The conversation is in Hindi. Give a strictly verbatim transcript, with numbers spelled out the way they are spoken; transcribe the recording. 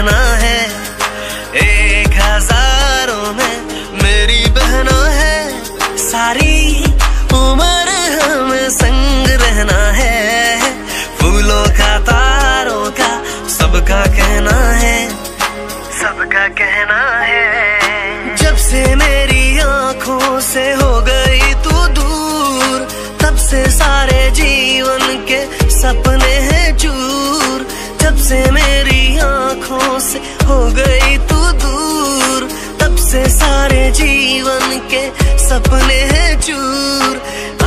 कहना है, एक हजारों में मेरी बहना है, सारी उम्र हमें संग रहना है। फूलों का तारों का सबका कहना है, सबका कहना है। जब से मेरी आंखों से हो गई तू दूर, तब से सारे जीवन के सपने हैं चूर। जब से मेरी आंखों से हो गई तू दूर, तब से सारे जीवन के सपने हैं चूर।